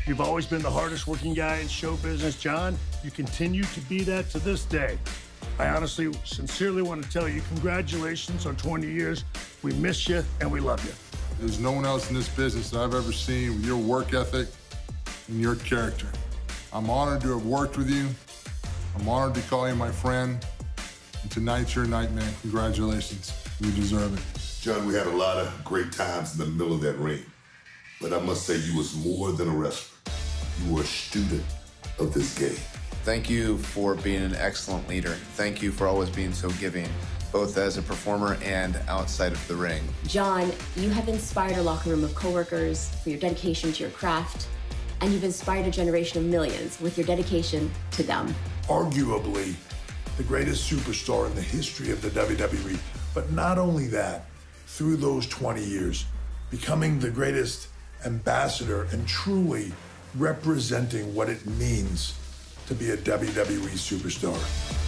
You've always been the hardest working guy in show business, John. You continue to be that to this day. I honestly, sincerely want to tell you congratulations on 20 years. We miss you and we love you. There's no one else in this business that I've ever seen with your work ethic and your character. I'm honored to have worked with you. I'm honored to call you my friend. And tonight's your night, man. Congratulations. You deserve it. John, we had a lot of great times in the middle of that ring. But I must say you was more than a wrestler. You were a student of this game. Thank you for being an excellent leader. Thank you for always being so giving, both as a performer and outside of the ring. John, you have inspired a locker room of coworkers for your dedication to your craft, and you've inspired a generation of millions with your dedication to them. Arguably the greatest superstar in the history of the WWE. But not only that, through those 20 years, becoming the greatest ambassador and truly representing what it means to be a WWE superstar.